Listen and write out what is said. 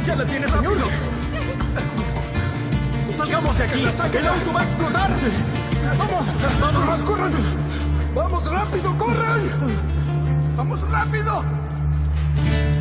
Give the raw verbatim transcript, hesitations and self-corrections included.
¡Ya la tienes, señor! ¡Salgamos de aquí! ¡El auto va a explotar! ¡Vamos! ¡Vamos! ¡Corran! ¡Vamos rápido! ¡Corran! ¡Vamos rápido!